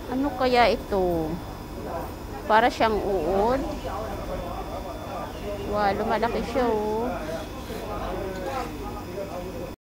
Ano kaya ito? Para siyang uod. Wow, lumalaki siya oh.